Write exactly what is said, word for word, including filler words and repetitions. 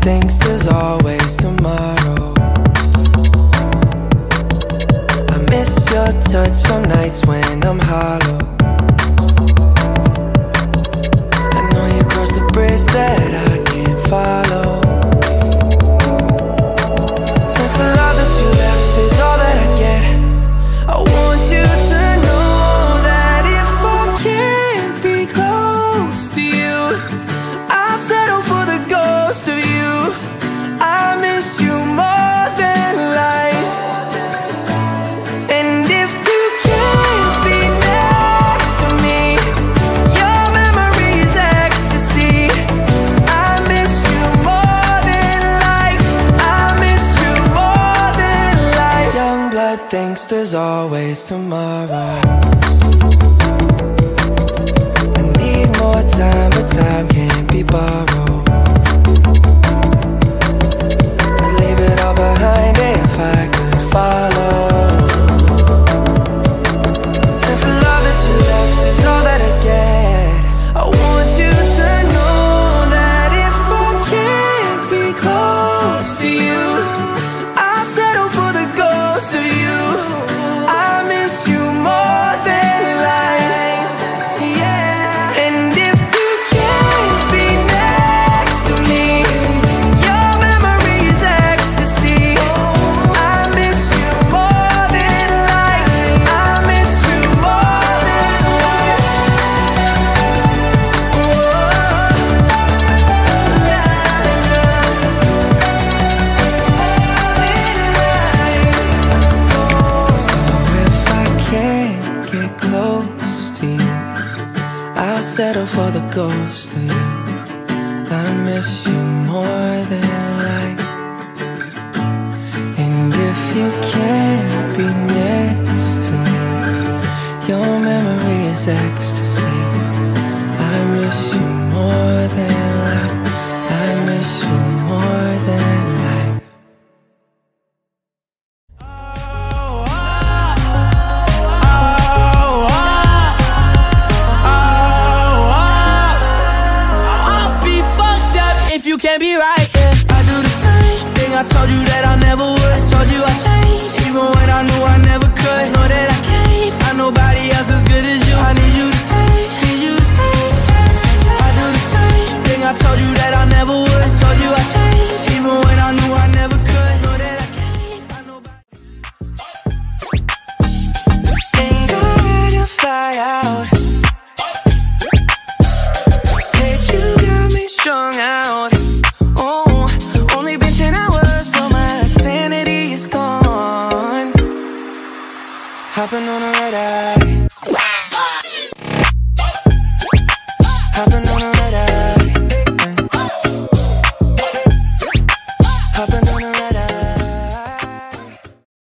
thinks there's always tomorrow. I miss your touch on nights when I'm hollow. I know you crossed the bridge that I can't follow. Since the love that you left is all that I get, I want you to know that if I can't be close to you, I'll settle for the ghost of you. I miss you more than life. And if you can't be next to me, your memory is ecstasy. I miss you more than life. I miss you more than life. Youngblood thinks there's always tomorrow. I need more time, but time can't be borrowed. I'd leave it all behind if I could follow. Since the love that you left is all that I get, I want you to know that if I can't be close to you, I'll settle for the ghost of you. I miss you more than life, yeah. And if you can't be next to me, your memory is ecstasy. I miss you more than life. I miss you more than life. So if I can't get close to you, I'll settle for the ghost of you. I miss you more than life. And if you can't be next to me, your memory is ecstasy.